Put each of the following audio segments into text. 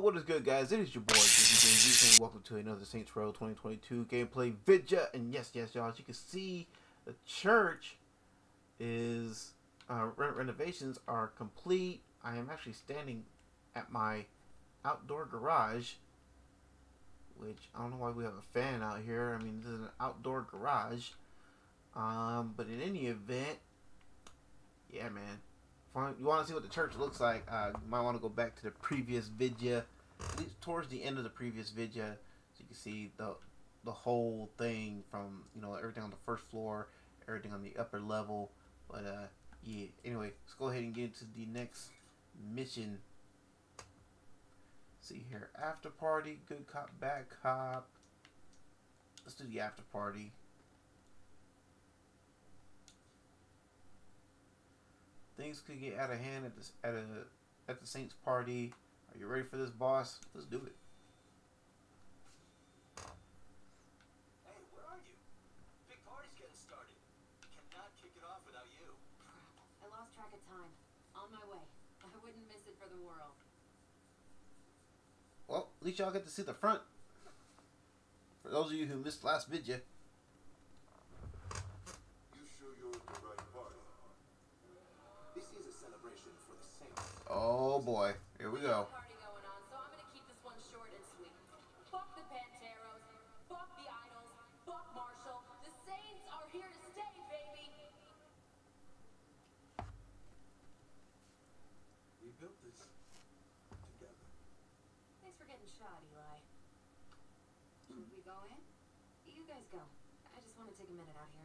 What is good, guys? It is your boy, Jiggy and welcome to another Saints Row 2022 gameplay video. And yes, y'all, as you can see, the church is renovations are complete. I am actually standing at my outdoor garage, which I don't know why we have a fan out here. I mean, this is an outdoor garage. But in any event, yeah, man. If you want to see what the church looks like, you might want to go back to the previous video, at least towards the end of the previous video, so you can see the whole thing from, you know, everything on the first floor, everything on the upper level. But yeah, anyway, let's go ahead and get into the next mission. See here, after party, good cop, bad cop. Let's do the after party. Things could get out of hand at the Saints party. Are you ready for this, boss? Let's do it. Hey, where are you? Big party's getting started. Cannot kick it off without you. I lost track of time. On my way. I wouldn't miss it for the world. Well, at least y'all get to see the front. For those of you who missed last video. You sure you're at the right party? This is a celebration for the Saints. Oh boy, here we go. Party going on, so I'm gonna keep this one short and sweet. Fuck the Panteros, fuck the Idols, fuck Marshall. The Saints are here to stay, baby. We built this together. Thanks for getting shot, Eli. Should we go in? You guys go. I just want to take a minute out here.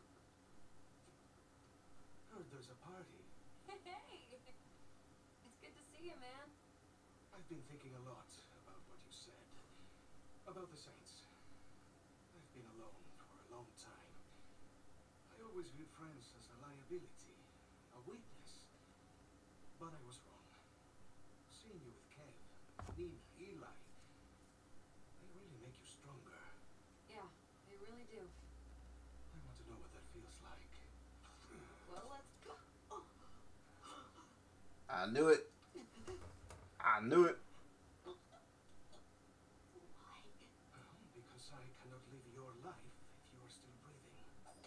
Heard there's a party. Hey! It's good to see you, man. I've been thinking a lot about what you said. About the Saints. I've been alone for a long time. I always viewed friends as a liability, a weakness. But I was wrong. Seeing you with Kev, Nina, Eli, they really make you stronger. Yeah, they really do. I want to know what that feels like. Well, let's go. I knew it. I knew it. Why? Because I cannot live your life if you are still breathing.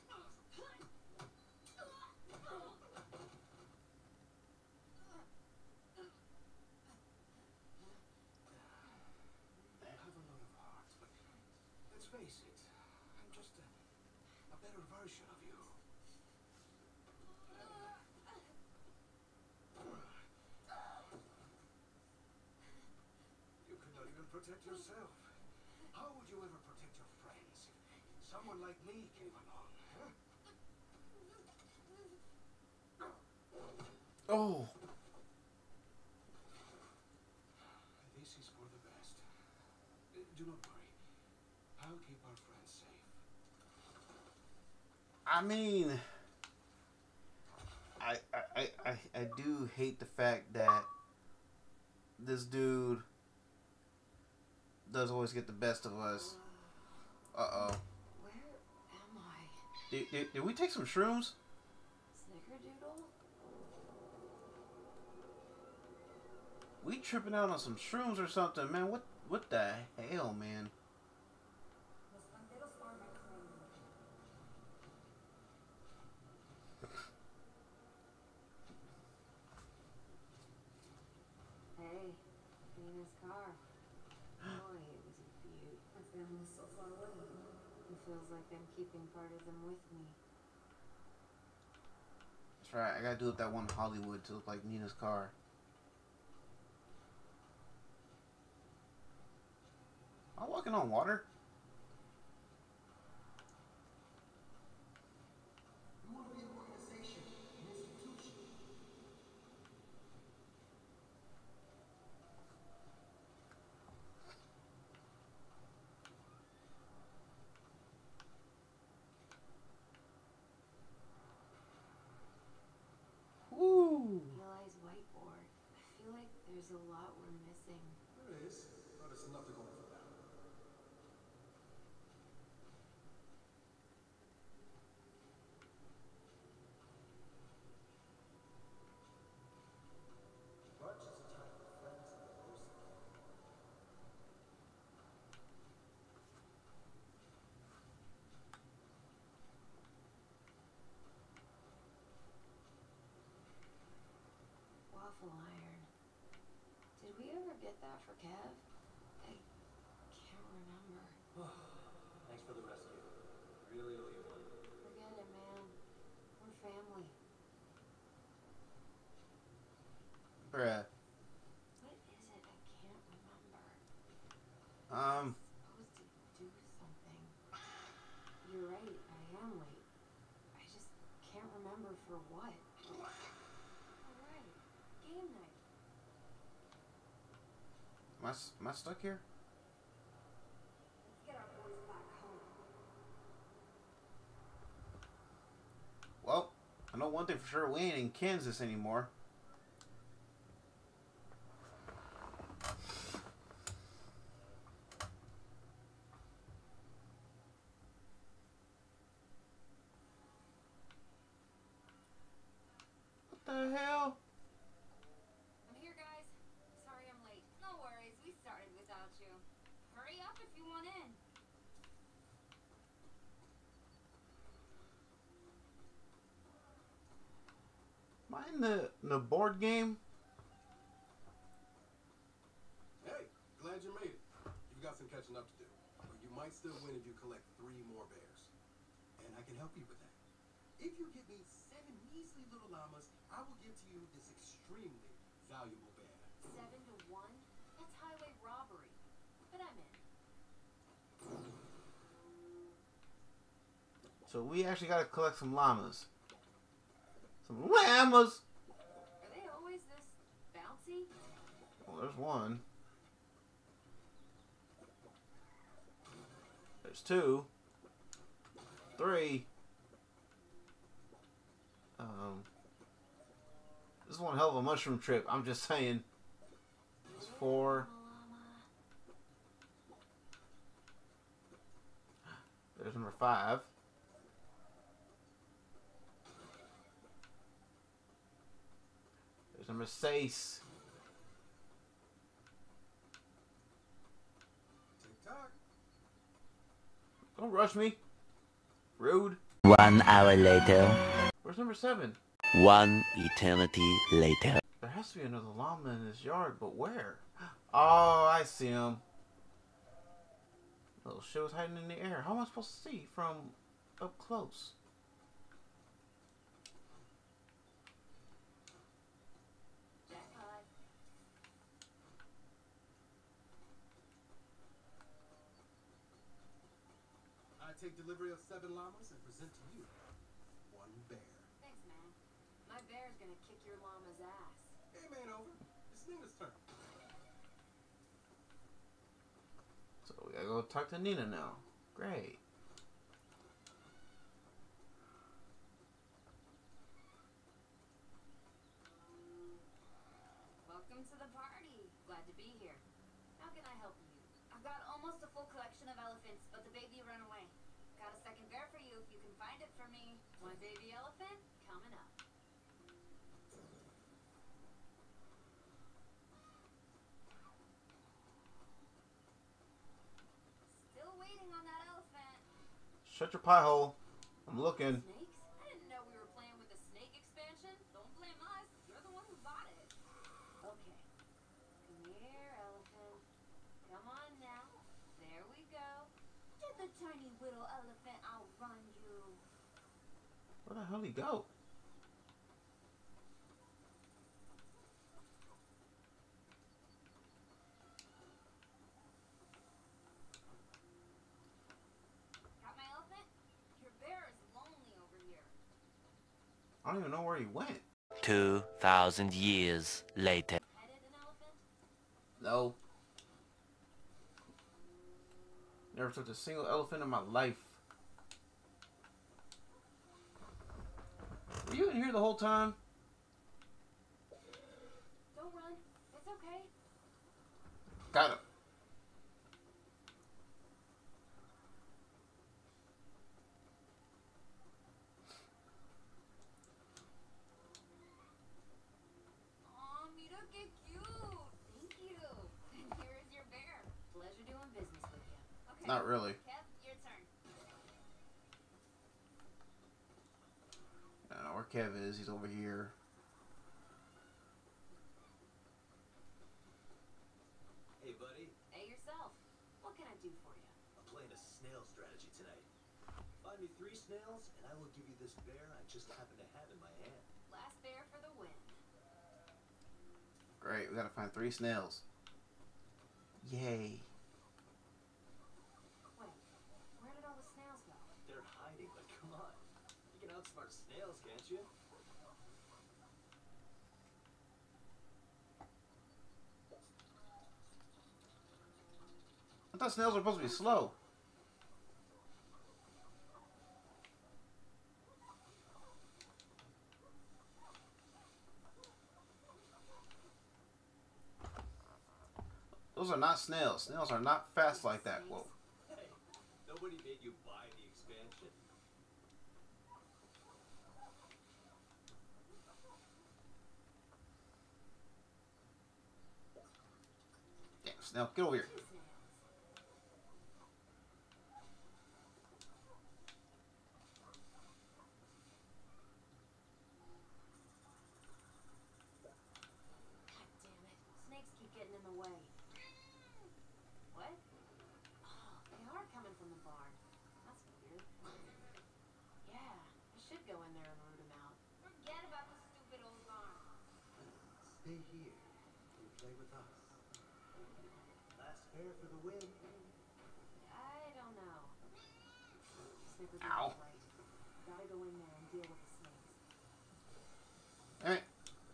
You have a lot of heart, but let's face it, I'm just a better version of you. You could not even protect yourself. How would you ever protect your friends if someone like me came along, huh? Oh, This is for the best. Do not worry. I'll keep our friends safe. I mean, I do hate the fact that this dude does always get the best of us. Uh-oh. Where am I? Did we take some shrooms? Snickerdoodle? We tripping out on some shrooms or something, man. What the hell, man? Hey, Nina's car. Boy, it was a beaut. My family's so far away. It feels like I'm keeping part of them with me. That's right. I gotta do up that one Hollywood to look like Nina's car. Am I walking on water? We want to be an organization, an institution. Woo! Eli's whiteboard. I feel like there's a lot we're missing. There is, but it's enough to go for that. that for Kev? I can't remember. Thanks for the rescue. Really owe you one. Forget it, man. We're family. Bruh. What is it? I can't remember. Um. Supposed to do something. You're right. I am late. I just can't remember for what. Alright. Game night. Am I stuck here? Let's get our boys back home. Well, I know one thing for sure. We ain't in Kansas anymore. What the hell? I'm here, guys. Sorry I'm late. No worries. We started without you. Hurry up if you want in. Am I in the board game? Hey, glad you made it. You've got some catching up to do. But you might still win if you collect 3 more bears. And I can help you with that. If you give me 7 measly little llamas, I will give to you this extremely valuable bear. 7 to 1? That's highway robbery. But I'm in. So we actually gotta collect some llamas. Some llamas! Are they always this bouncy? Well, there's one. There's 2. 3. This is one hell of a mushroom trip. I'm just saying. There's 4. There's number 5. There's number 6. Tick-tock. Don't rush me. Rude. 1 hour later. Where's number 7? 1 eternity later. There has to be another llama in this yard, but where? Oh, I see him. Little shit was hiding in the air. How am I supposed to see from up close? Jackpot. I take delivery of 7 llamas and present to you 1 bear. Thanks, man. My bear's gonna kick your llama's ass. Hey, man, over. It's Nina's turn. So we gotta go talk to Nina now. Great. Welcome to the party. Glad to be here. How can I help you? I've got almost a full collection of elephants, but the baby ran away. Got a second bear for you if you can find it for me. One baby elephant coming up. Still waiting on that elephant. Shut your pie hole. I'm looking. Snakes? I didn't know we were playing with the snake expansion. Don't blame us. You're the one who bought it. Okay. Come here, elephant. Come on now. There we go. Get the tiny little elephant. I'll run you. Where the hell did he go? Got my elephant? Your bear is lonely over here. I don't even know where he went. 2,000 years later. Petted an elephant? No. Never touched a single elephant in my life. Were you in here the whole time? Don't run. It's okay. Got him. Aw, mira que cute. Thank you. And here is your bear. Pleasure doing business with you. Okay. Not really. Kev, your turn. I don't know where Kev is. He's over here. do for you? I'm playing a snail strategy tonight. Find me 3 snails, and I will give you this bear I just happen to have in my hand. Last bear for the win. Great, we gotta find 3 snails. Yay. Wait, where did all the snails go? They're hiding, but come on. You can outsmart snails, can't you? I thought snails were supposed to be slow. Those are not snails. Snails are not fast like that. Whoa. Hey, nobody made you buy the expansion. Damn, snail, get over here. Two snails. God damn it. Snakes keep getting in the way. What? Oh, they are coming from the barn. That's weird. Yeah, I should go in there and root them out. Forget about the stupid old barn. Stay here and play with us. Last bear for the win. I don't know. Snickers Ow. is right. Gotta go in there and deal with the snakes. Alright.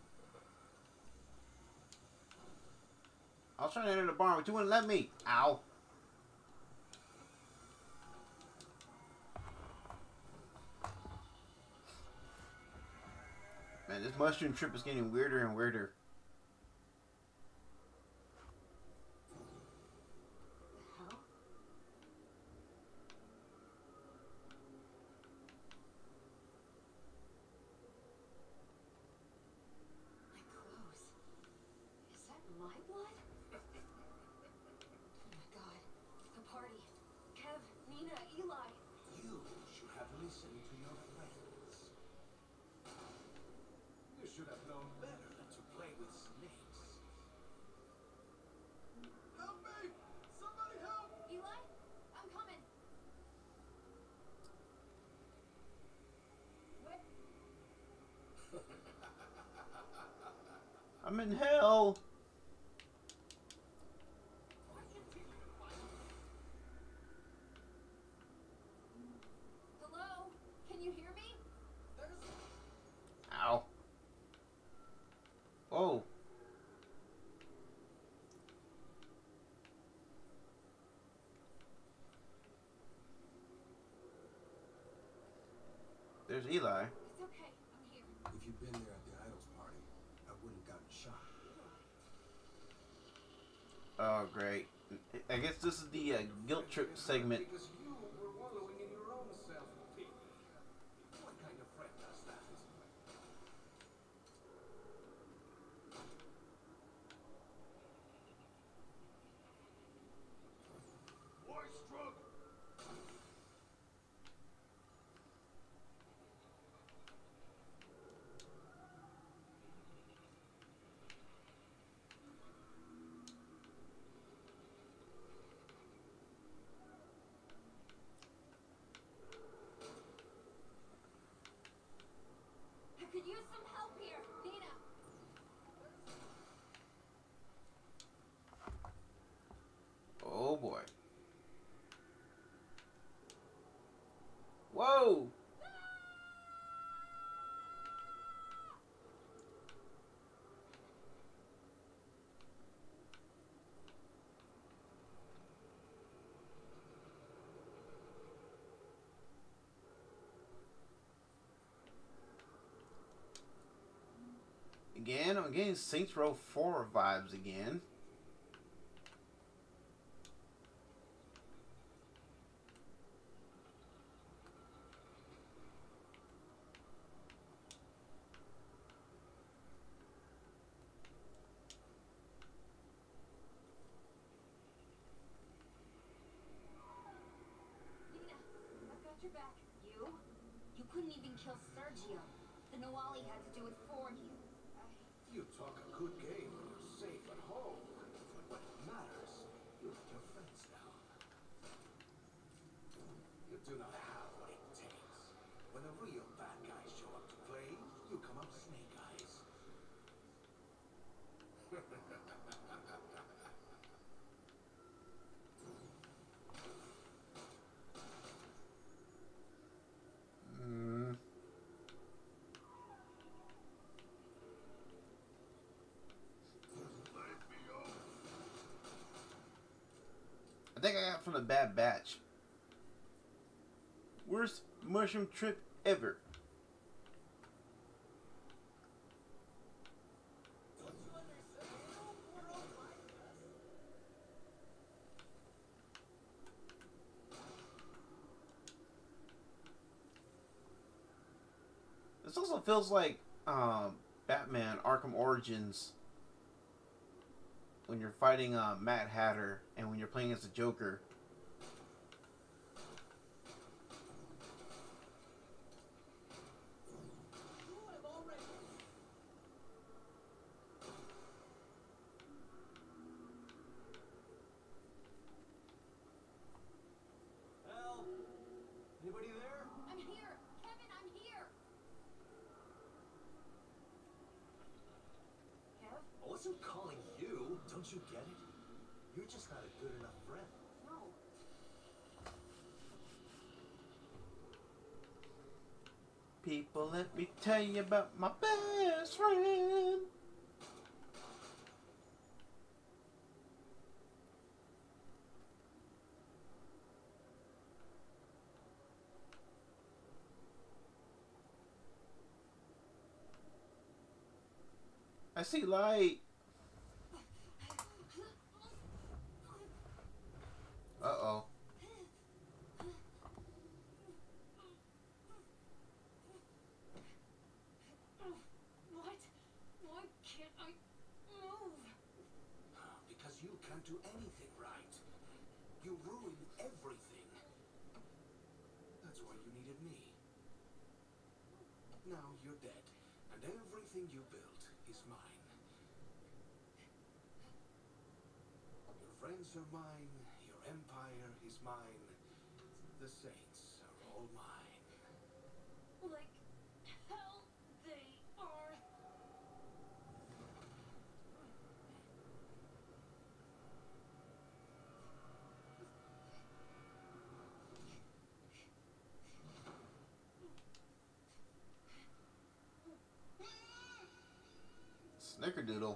I was trying to enter the barn, but you wouldn't let me. Ow. Man, this mushroom trip is getting weirder and weirder. The hell? My clothes. Is that my blood? Oh my god. The party. Kev, Nina, Eli. You should have listened to your friends. You should have known better than to play with snakes. Help me! Somebody help! Eli? I'm coming. What? I'm in hell. Hello? Can you hear me? Ow. Oh. There's Eli. It's okay. I'm here. If you'd been there at the Idols party, I wouldn't have gotten shot. Oh, great. I guess this is the guilt trip segment. Because you were wallowing in your own self-pity. What kind of friend does that? Why struggle? I could use some help here. Nina. Oh boy. Whoa! Again, I'm getting Saints Row 4 vibes again. Nina, I've got your back. You? You couldn't even kill Sergio. The Noali had to do it for you. You talk a good game when you're safe at home. But when it matters, you let your friends down. When the real bad guys show up to play, you come up Snake Eyes. I think I got from the Bad Batch. Worst mushroom trip ever. This also feels like Batman Arkham Origins when you're fighting Mad Hatter and when you're playing as the Joker. Help! Anybody there? I'm here! Kevin, I'm here! Kev? I wasn't calling you. Don't you get it? You're just not a good enough friend. No. People, let me tell you about my best friend. I see light. Uh-oh. What? Why can't I move? Because you can't do anything right. You ruin everything. That's why you needed me. Now you're dead, and everything you built is mine. Your friends are mine, your empire is mine. The Saints are all mine. Like hell they are. Snickerdoodle.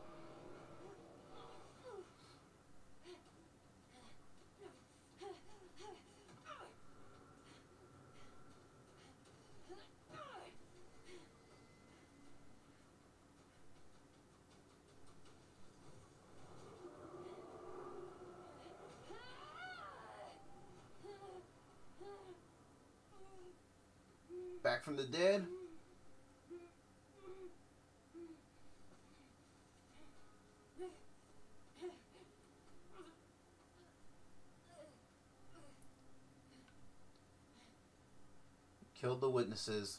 Back from the dead. Killed the witnesses.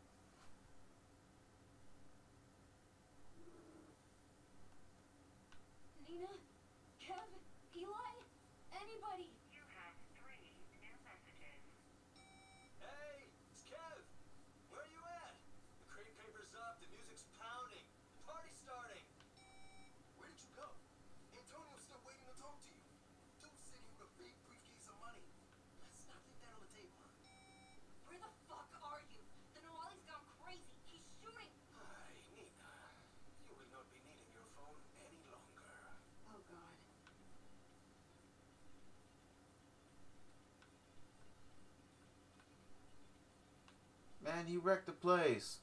Nina? Kev? Eli? Anybody? You have 3 new messages. Hey, it's Kev. Where are you at? The crate paper's up. The music's pounding. The party's starting. Where did you go? Antonio's still waiting to talk to you. Dude's sitting with a big briefcase of money. Let's not leave that on the table, huh? Where the fuck are you? The Noali's gone crazy. He's shooting. Hi, Nina. You will not be needing your phone any longer. Oh god. Man, he wrecked the place.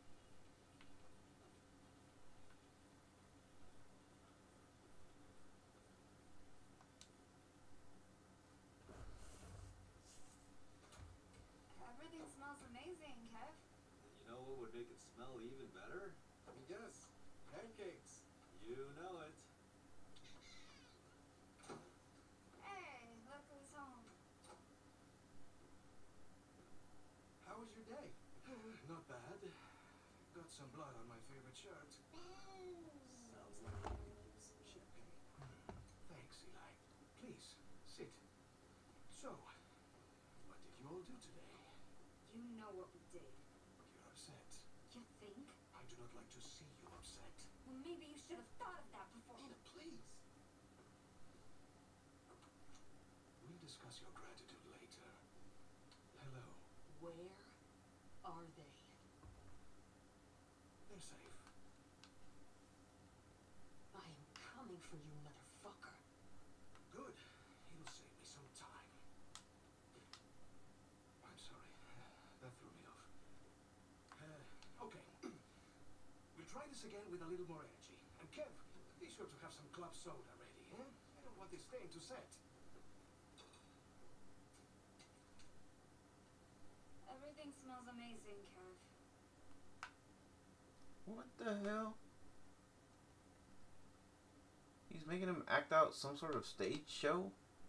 Everything smells amazing, Kev. You know what would make it smell even better? Yes, pancakes. You know it. Hey, look who's home. How was your day? Not bad. Got some blood on my favorite shirt. Sounds like I could use some champagne. Thanks, Eli. Please, sit. So, what did you all do today? You know what we did. But you're upset. You think? I do not like to see you upset. Well, maybe you should have thought of that before. Nina, please. We'll discuss your gratitude later. Hello. Where are they? They're safe. I am coming for you, motherfucker. Good. It'll save me some time. I'm sorry. That threw me off. Okay. We'll try this again with a little more energy. And Kev, be sure to have some club soda ready, eh? I don't want this stain to set. Everything smells amazing, Kev. What the hell? He's making him act out some sort of stage show?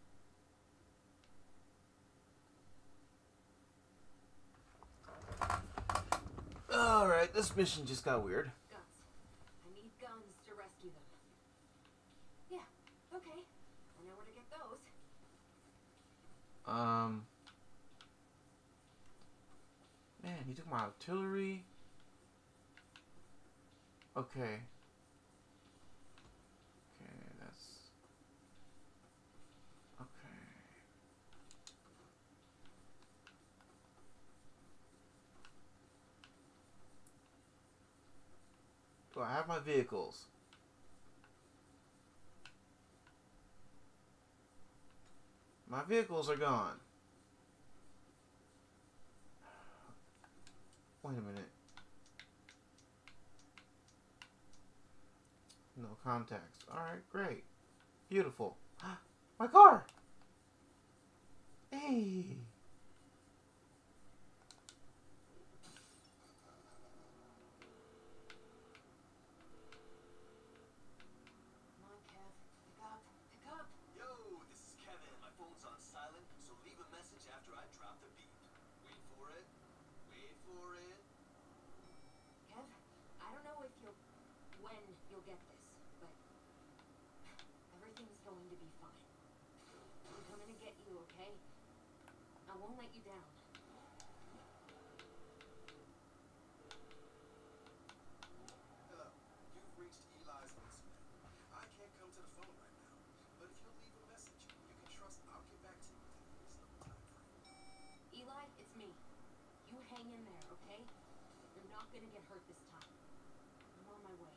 Alright, this mission just got weird. Guns. I need guns to rescue them. Yeah, okay. I know where to get those. Man, he took my artillery. Okay. Okay, that's... Okay. Do I have my vehicles? My vehicles are gone. Wait a minute. No contacts. Alright, great. Beautiful. My car! Hey! Come on, Kev. Pick up. Pick up. Yo, this is Kevin. My phone's on silent, so leave a message after I drop the beat. Wait for it. Wait for it. Kev, I don't know when you'll get this, but everything's going to be fine. I'm coming to get you, okay? I won't let you down. Hello. You've reached Eli's voicemail. I can't come to the phone right now, but if you'll leave a message, you can trust I'll get back to you within a reasonable time frame. Eli, it's me. You hang in there, okay? You're not gonna get hurt this time. I'm on my way.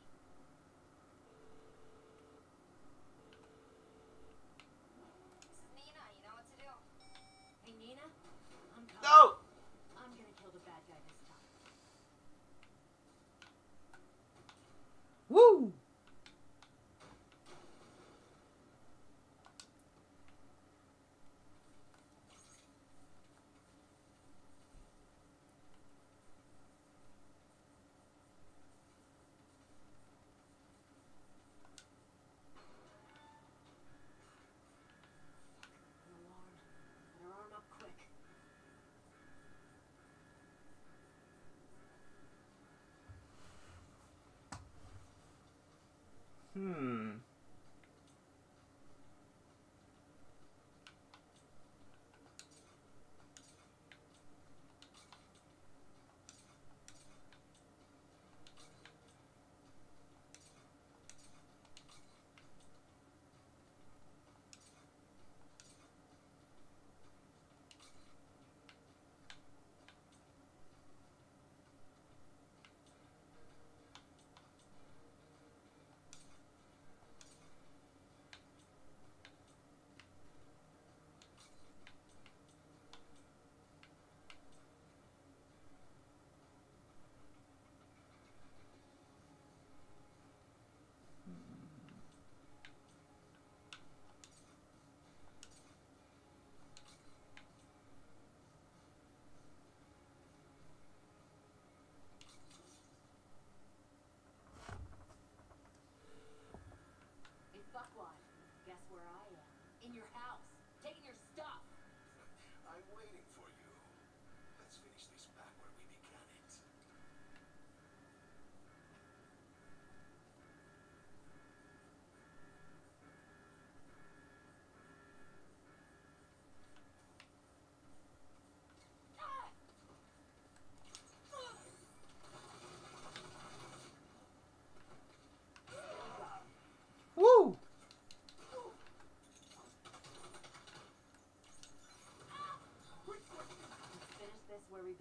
This is Nina. You know what to do. Hey, Nina. I'm coming. No! I'm gonna kill the bad guy this time. Woo! An alarm. Better arm up quick.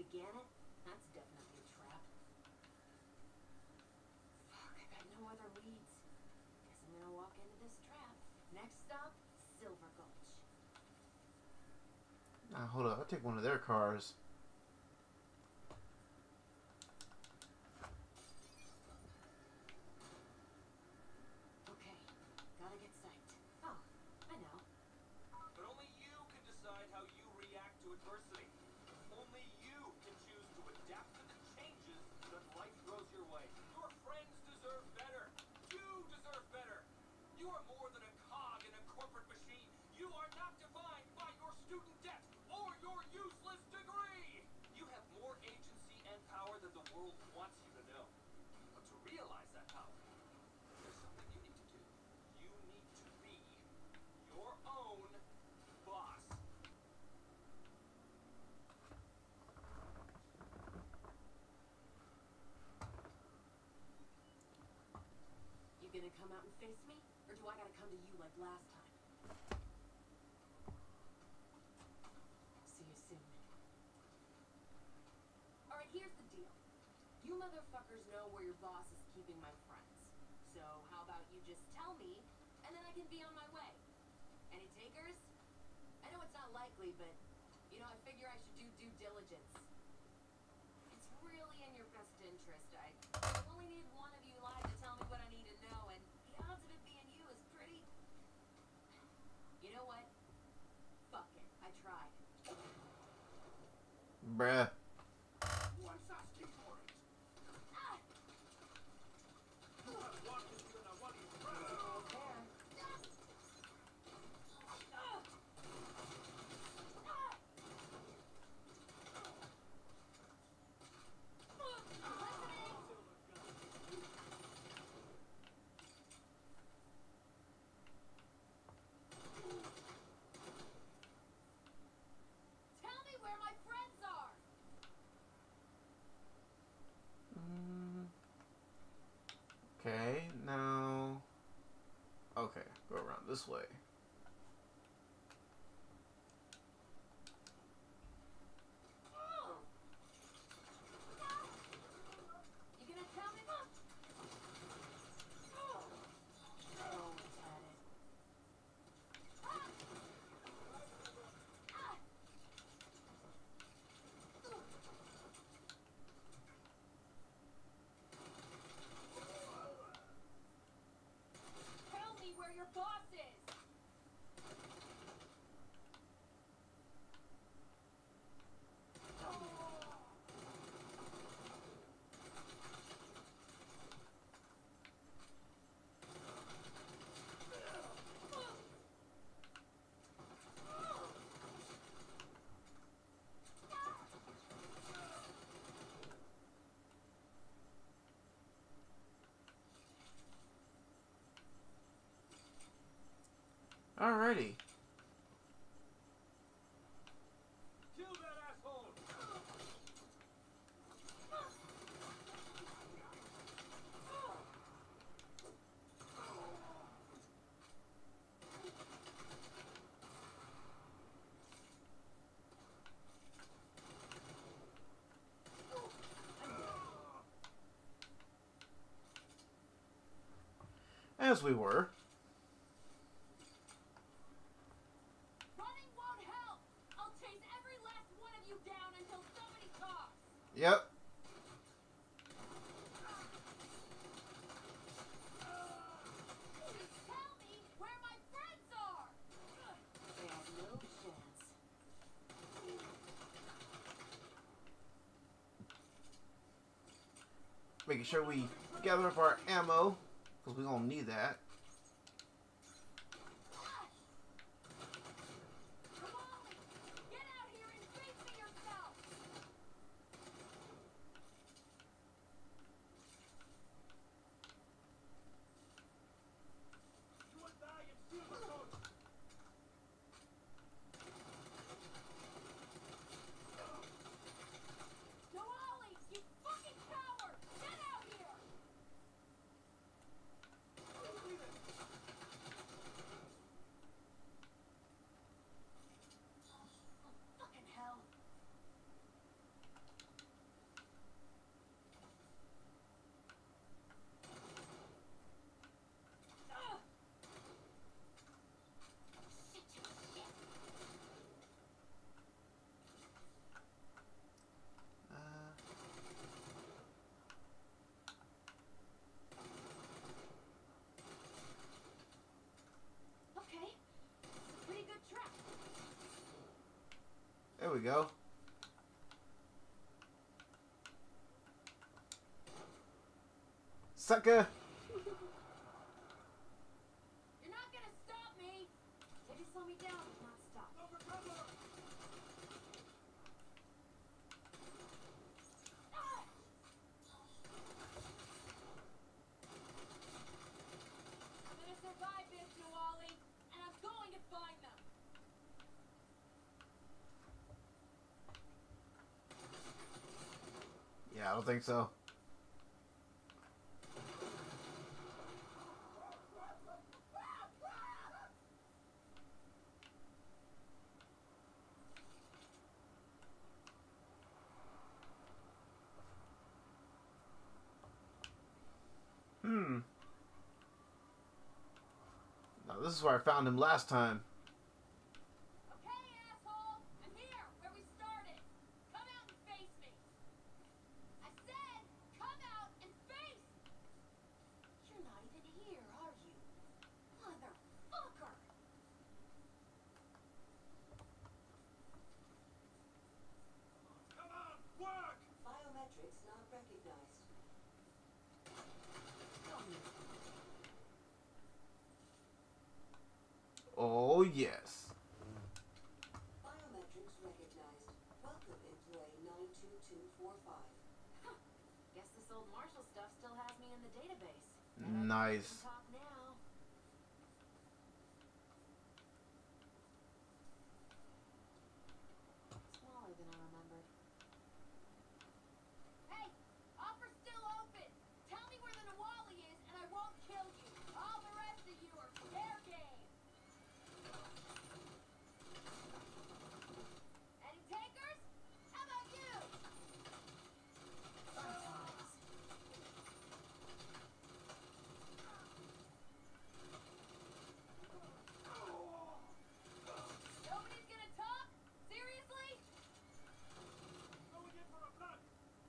Gannet? That's definitely a trap. Fuck, I got no other leads. Guess I'm gonna walk into this trap. Next stop, Silver Gulch. Now, hold up. I'll take one of their cars. Okay, gotta get psyched. Oh, I know. But only you can decide how you react to adversity. Only you can choose to adapt to the changes that life throws your way. Your friends deserve better. You deserve better. You are more than a cog in a corporate machine. You are not defined by your student debt or your useless degree. You have more agency and power than the world wants you to know. But to realize that power, there's something you need to do. You need to be your own boss. You gonna come out and face me? Or do I gotta come to you like last time? See you soon. Alright, here's the deal. You motherfuckers know where your boss is keeping my friends. So how about you just tell me, and then I can be on my way. Any takers? I know it's not likely, but, you know, I figure I should do due diligence. It's really in your best interest. I only need one of you live to tell me what I need to know, and the odds of it being you is pretty... You know what? Fuck it. I tried. Bruh. One Sasuke for it. Ah! You have one bigger than one is friend. There. Tell me where my friends are! Okay, now... Okay, go around this way. You gonna tell me, Mom? Oh, it's at it. Tell me where your boss is! Alrighty. Kill that asshole! As we were. Running won't help! I'll chase every last one of you down until somebody talks! Yep. Just tell me where my friends are! They have no chance. Making sure we gather up our ammo, because we're going to need that. Kamali, get out here and face me yourself! You will die in Silver Gulch. Noali, you fucking coward! Get out here! Don't be the There we go. Sucker! You're not gonna stop me! Maybe slow me down, but not stop. Ah! I'm gonna survive this, Nuwali, and I'm going to find them! Yeah, I don't think so. Now this is where I found him last time. Okay, asshole! I'm here, where we started! Come out and face me! I said, come out and face! You're not even here, are you? Motherfucker! Come on, work! Biometrics not recognized. Oh yes. Biometrics recognized. Welcome, employee 92245. Guess this old Marshall stuff still has me in the database. Nice. Talk now. Smaller than I remembered. Hey! Offer's still open! Tell me where the Nuwali is and I won't kill you! All the rest of you are fair game! Any takers? How about you? Nobody's gonna talk? Seriously? Going in for a blood!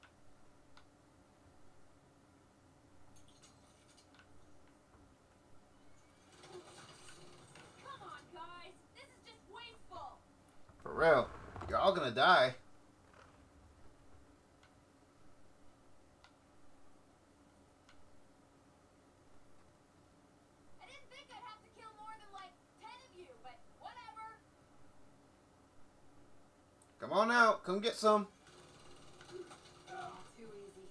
Come on, guys! This is just wasteful! For real. You're all gonna die. I didn't think I'd have to kill more than like 10 of you, but whatever. Come on out. Come get some. Too easy.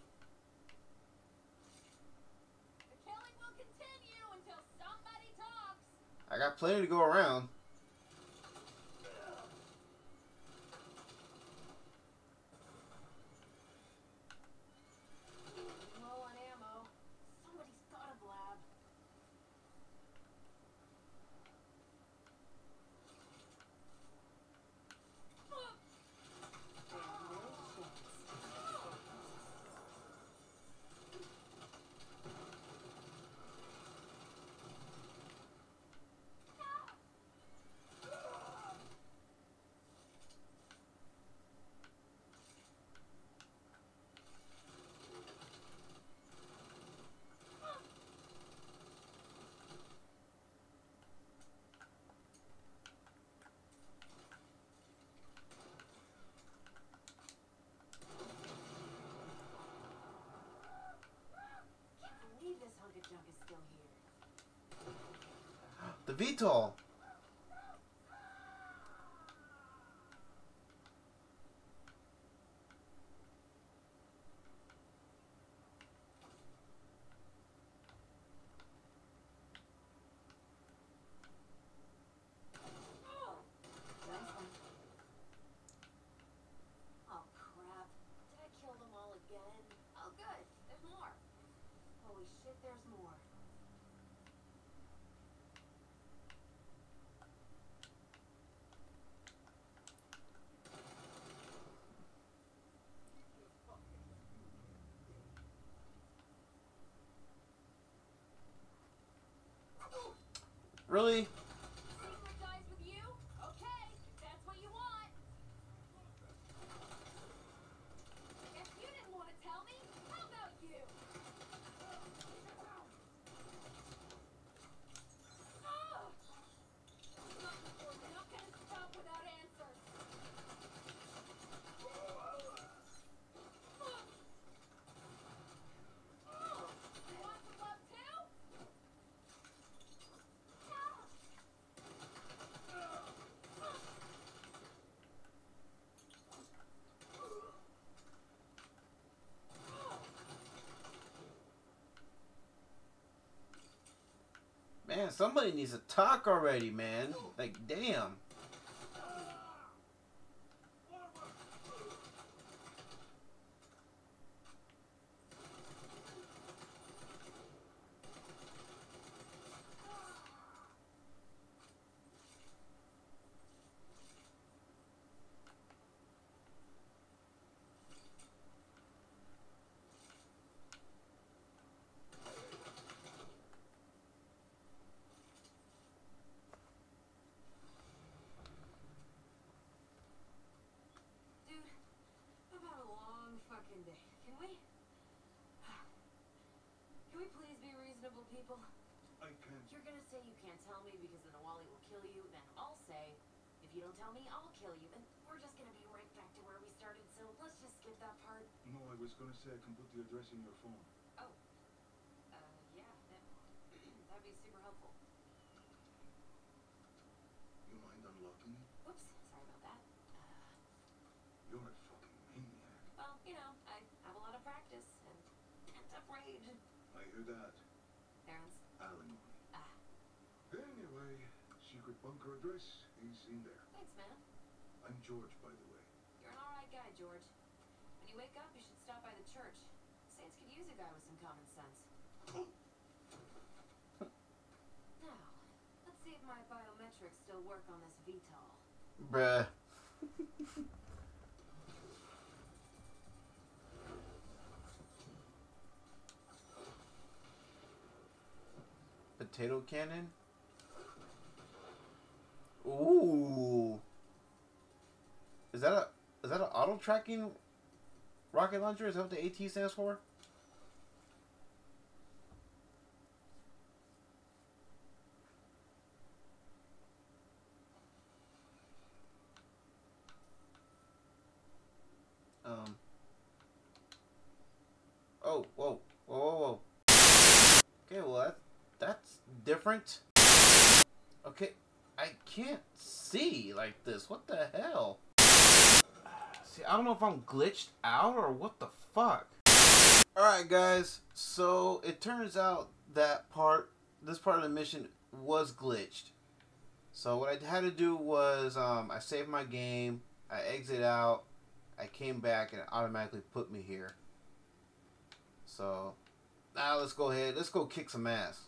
The killing will continue until somebody talks. I got plenty to go around. Low on ammo. Somebody's got a blab. Can't believe this hunk of junk is still here. The VTOL. Nice one. Oh crap. Did I kill them all again? Oh good. There's more. Holy shit, there's more. Really? Secret dies with you? Okay, if that's what you want. Guess you didn't want to tell me. How about you? Ah! Not before, you're not gonna stop without answers. Man, somebody needs to talk already, man. Like, damn. Can we please be reasonable people? I can't. You're gonna say you can't tell me because the Nawali will kill you, then I'll say, if you don't tell me, I'll kill you, and we're just gonna be right back to where we started, so let's just skip that part. No, I was gonna say I can put the address in your phone. Oh. Yeah, that'd be super helpful. You mind unlocking it? Whoops, sorry about that. You're a fucking maniac. Well, you know, I have a lot of practice, and pent-up rage. I hear that. Parents? Alimony. Ah, Anyway, secret bunker address is in there. thanks, man. I'm George, by the way. You're an alright guy, George. When you wake up, you should stop by the church. Saints could use a guy with some common sense. Now, let's see if my biometrics still work on this VTOL. Bruh. Potato cannon? Ooh. Is that an auto tracking rocket launcher? Is that what the AT stands for? Oh, whoa, whoa, whoa, whoa. Okay, well that's different. Okay, I can't see like this. What the hell? See, I don't know if I'm glitched out or what the fuck. Alright guys, so it turns out that this part of the mission was glitched. So what I had to do was, I saved my game, I exit out, I came back and it automatically put me here. So, now let's go ahead, let's go kick some ass.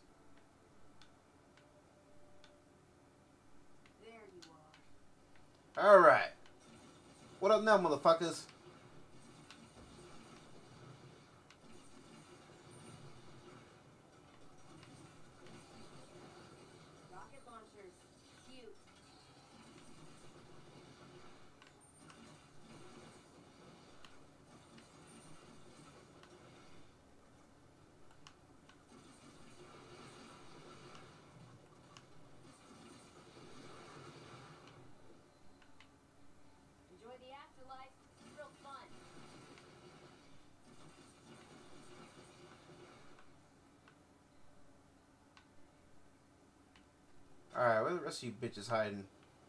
There you are. Alright. What up now, motherfuckers? Rocket launchers. Cute. Enjoy the afterlife. It's real fun. Alright, where the rest of you bitches hiding?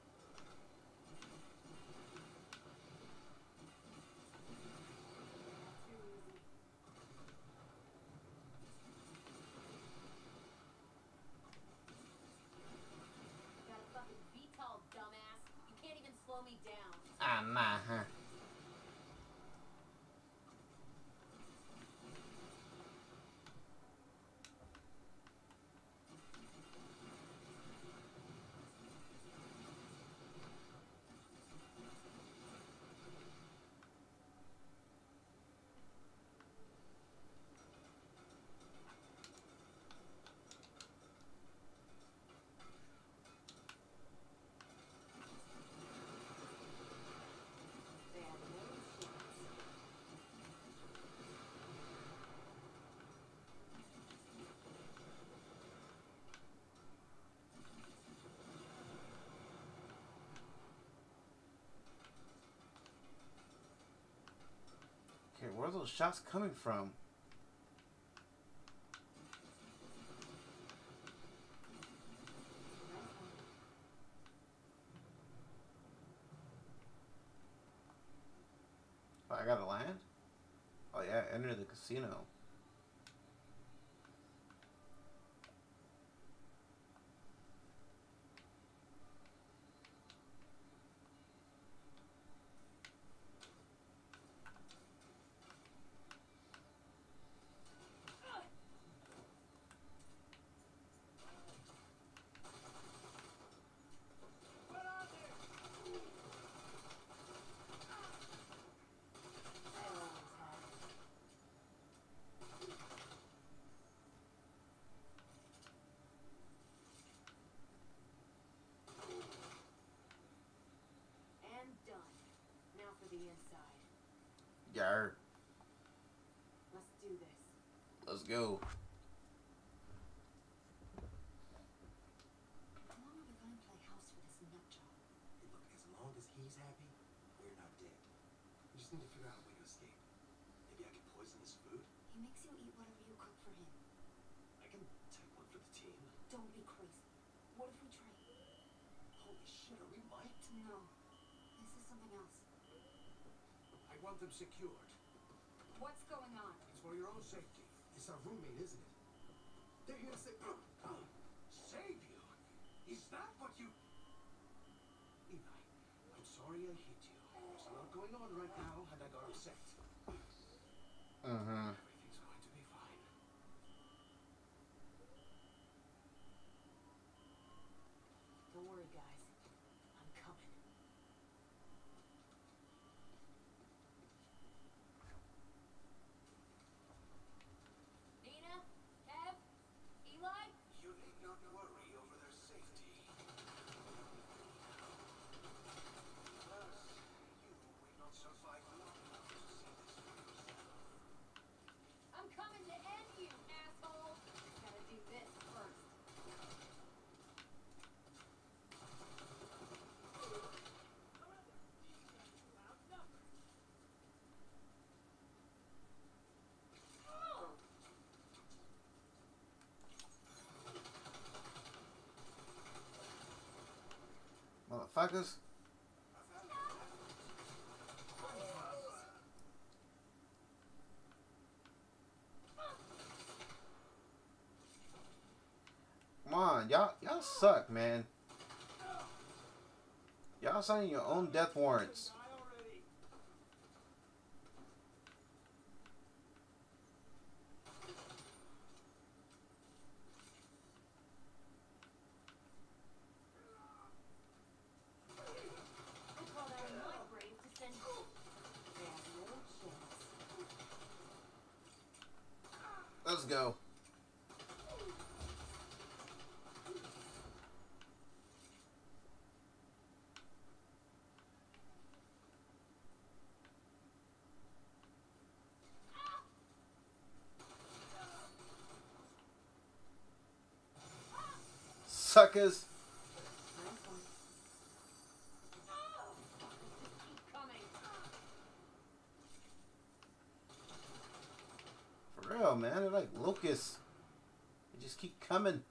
Too easy. Got a fucking VTOL, dumbass. You can't even slow me down. Ah, nah, huh? They have no chance. Okay, where are those shots coming from? Nice one. Oh, I gotta land? Oh yeah, enter the casino. the inside. Yar. Let's do this. Let's go. How long are we gonna play house for this nut job? Hey, look, as long as he's happy, we're not dead. We just need to figure out a way to escape. Maybe I can poison his food? He makes you eat whatever you cook for him. I can take one for the team. Don't be crazy. What if we trade? Holy shit, are we mic'd? No. This is something else. I want them secured. What's going on? It's for your own safety. It's our roommate, isn't it? They're here to say, Save you? Is that what you... Eli, I'm sorry I hit you. There's a lot going on right now, and I got upset. Mm-hmm. Everything's going to be fine. Don't worry, guys. I'm coming. Nina? Kev? Eli? You need not worry over their safety. Plus, you will not survive long enough to see this for yourself. I'm coming to end you, asshole! Gotta do this first. Motherfuckers. Come on, y'all suck, man. Y'all signing your own death warrants. Die already. I call that in my brave to send They have no chance. Let's go. Suckers. Nice one. Keep coming. For real, man. They're like locusts. They just keep coming.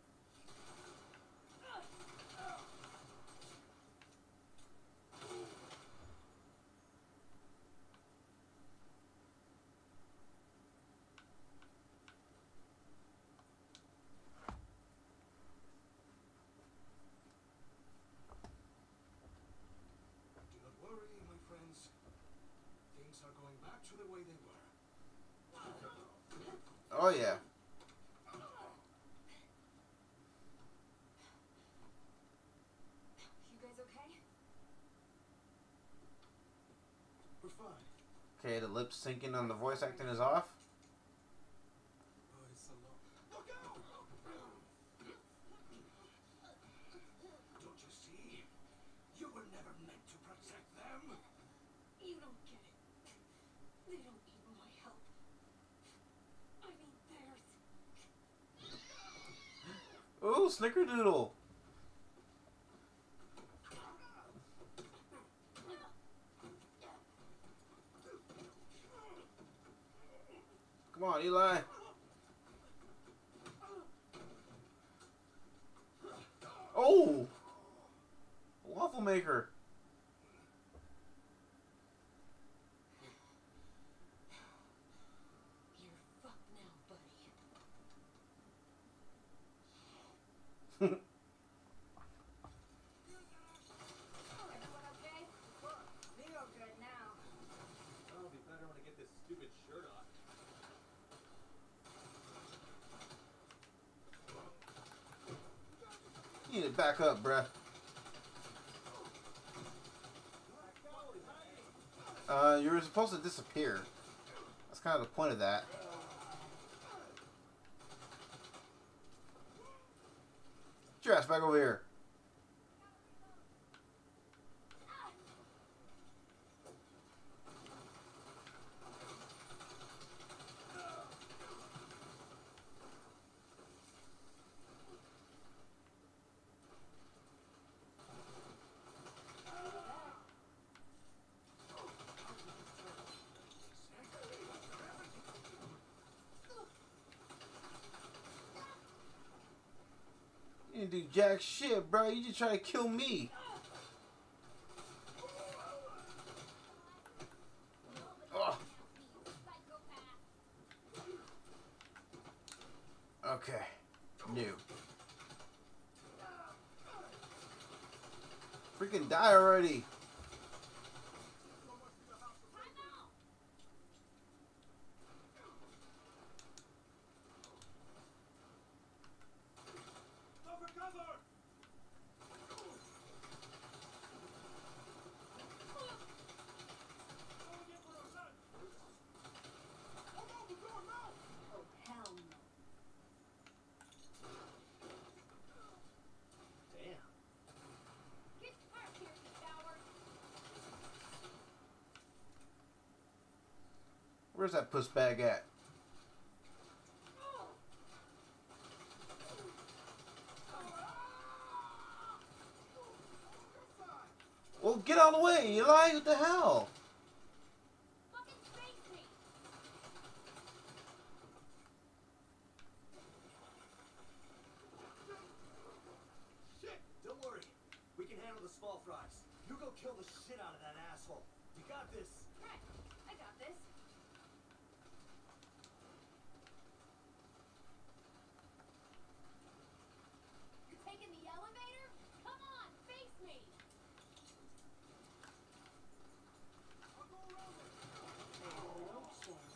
Do not worry, my friends. Things are going back to the way they were. Oh yeah. You guys okay? We're fine. Okay, the lip syncing on the voice acting is off. oh, it's so long. Look out! Don't you see? You were never meant to protect them. You don't get it. They don't need my help. I need theirs. Ooh, Snickerdoodle. Come on, Eli. Oh! Waffle maker. You're fucked now, buddy. Everyone okay? Zero good now. That'll be better when I get this stupid shirt off. You need to back up, bruh. You were supposed to disappear. That's kind of the point of that. Get your ass back over here. do jack shit, bro. You just try to kill me. Oh. Okay. New. Freaking die already. Oh, hell no. Damn. Get back here, you coward! Where's that puss bag at? Well, get out of the way, Eli. What the hell? Fucking face me! Shit! Don't worry. We can handle the small fries. You go kill the shit out of that asshole. You got this. Right, I got this. You're taking the elevator? Come on, face me! No chance.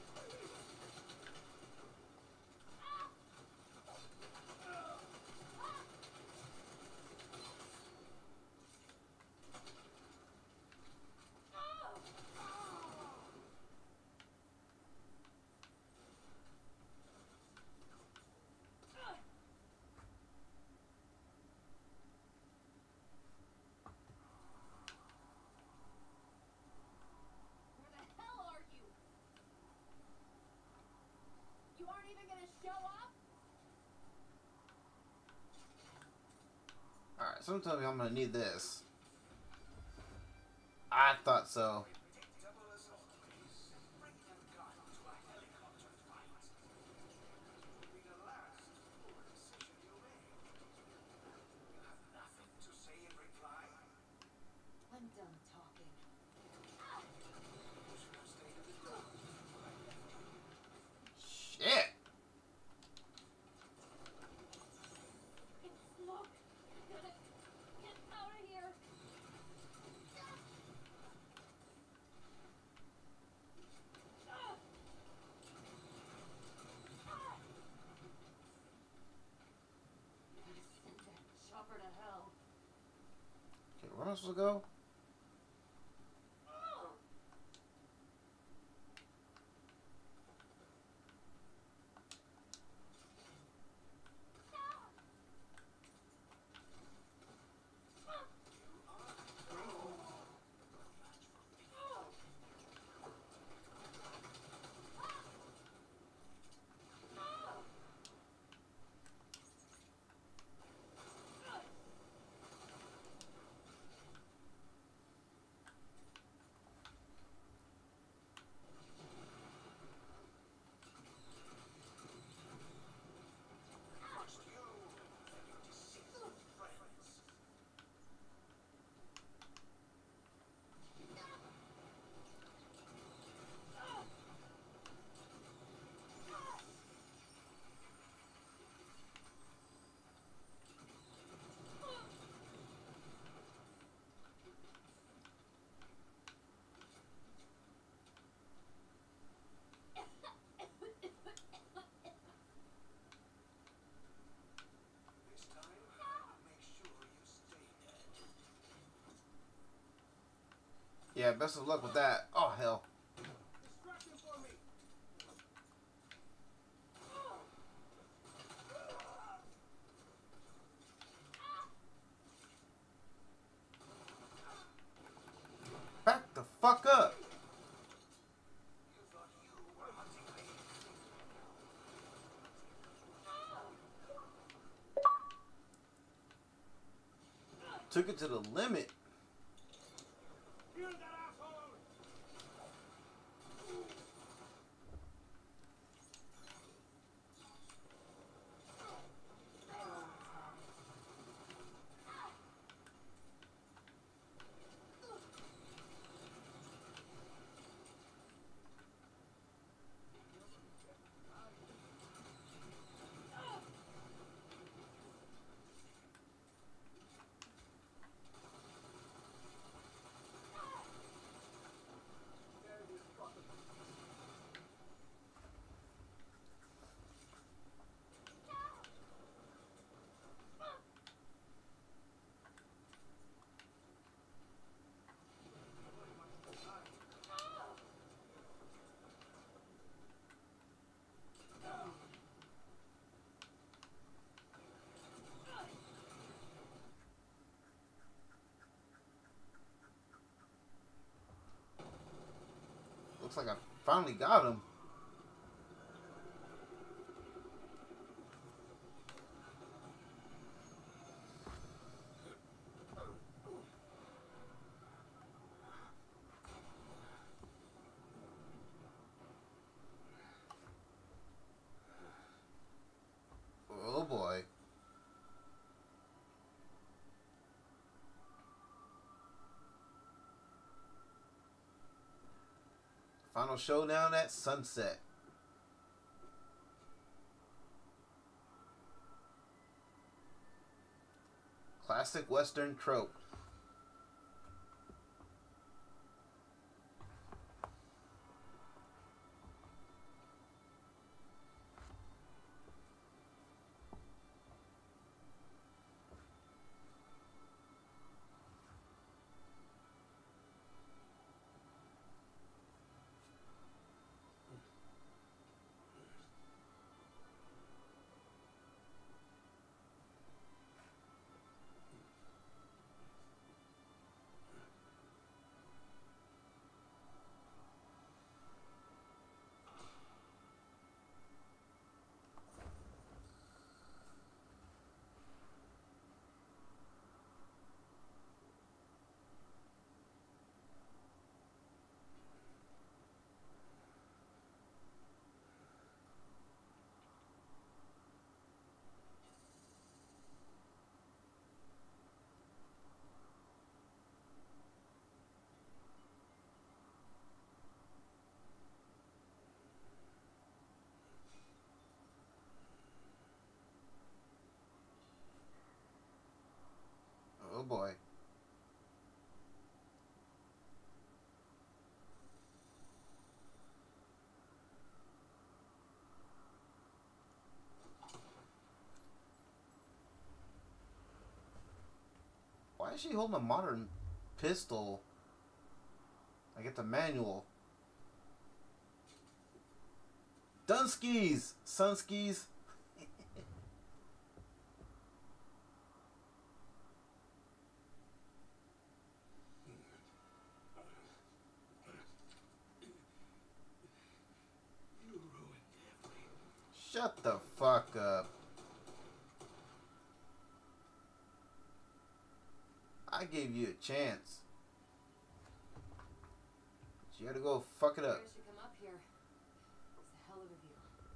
Where the hell are you? You aren't even gonna show up? Alright, someone tell me I'm gonna need this. I thought so. I'm done talking. Shit! It's smoke. Gotta get out of here. Send that chopper to hell. Okay, where am I supposed to go? This time, make sure you stay dead. Yeah, best of luck with that. Oh, hell. Distract him for me. Back the fuck up. You thought you were hunting me. Took it to the limit. Kill that asshole! Looks like I finally got him. Oh boy. Final showdown at sunset. Classic Western trope. Oh boy. Why is she holding a modern pistol? I get the manual. Dunskies! Sunskis! You ruined everything. Shut the fuck up. I gave you a chance. But you had to go fuck it up. Bears should come up here. It's a hell of a view.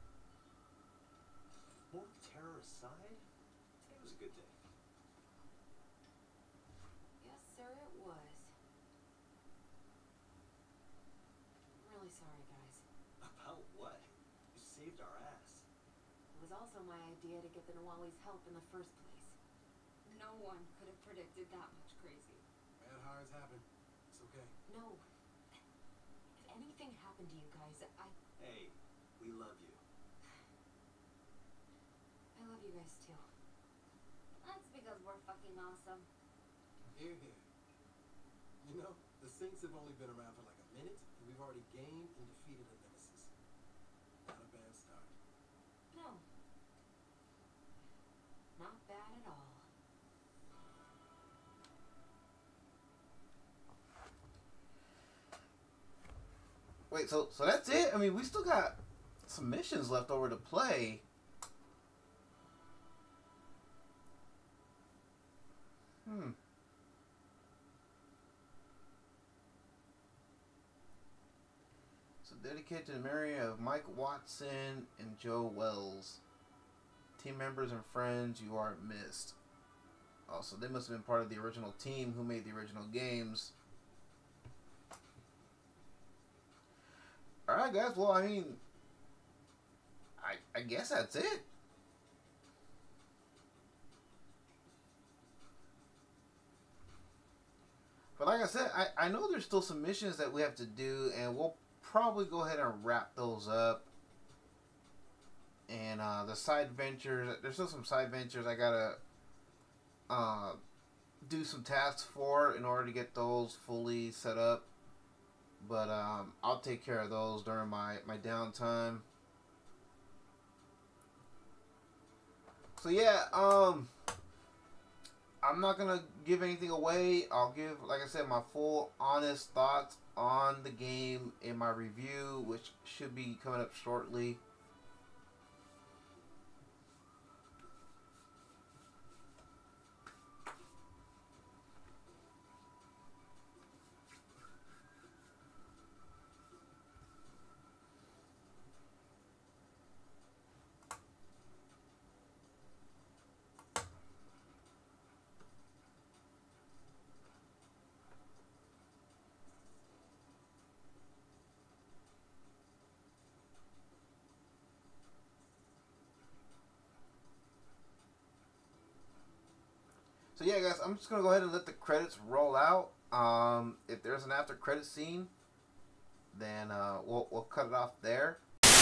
More terror aside, today was a good day. Yes, sir, it was. I'm really sorry, guys. About what? You saved our ass. It was also my idea to get the Nawali's help in the first place. No one could have predicted that much crazy. Bad hires happen. It's okay. No. If anything happened to you guys, Hey, we love you. I love you guys too. That's because we're fucking awesome. Here, here. You know, the Saints have only been around for like a minute, and we've already gained and defeated a nemesis. Not a bad start. No. Not bad at all. Wait, so that's it? I mean, we still got some missions left over to play. So dedicated to the memory of Mike Watson and Joe Wells. Team members and friends, you are missed. Also, they must have been part of the original team who made the original games. Alright guys, well I mean, I guess that's it. But like I said, I know there's still some missions that we have to do, and we'll probably go ahead and wrap those up. And the side ventures, there's still some side ventures I gotta do some tasks for in order to get those fully set up. But I'll take care of those during my downtime. So yeah, I'm not gonna give anything away. I'll give, like I said, my full honest thoughts on the game in my review, which should be coming up shortly. So yeah, guys, I'm just gonna go ahead and let the credits roll out. If there's an after credit scene, then we'll cut it off there.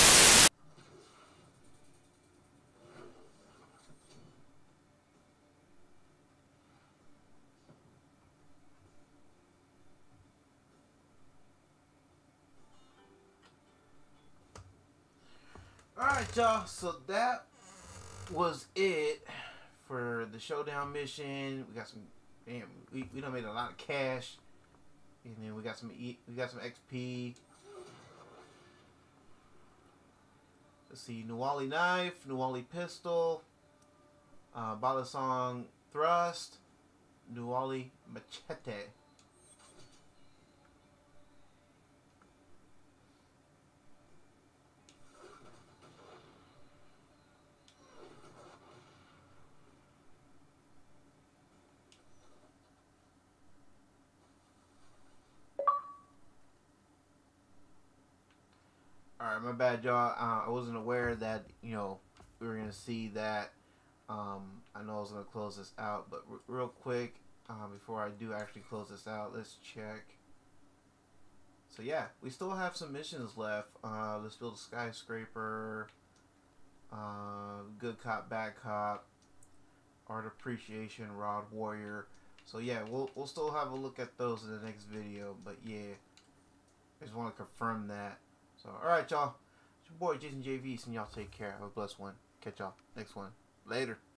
Alright, y'all, so that was it for the showdown mission. We got some, damn, we done made a lot of cash, and then we got some XP. Let's see, Nuwali knife, Nuwali pistol, Balisong thrust, Nuwali machete. Alright, my bad, y'all. I wasn't aware that, you know, we were going to see that. I know I was going to close this out, but real quick, before I do actually close this out, let's check. So, yeah, we still have some missions left. Let's build a skyscraper. Good cop, bad cop. Art appreciation, rod warrior. So, yeah, we'll still have a look at those in the next video. But, yeah, I just want to confirm that. So, alright, y'all. It's your boy, Jason JV, and y'all take care. Have a blessed one. Catch y'all next one. Later.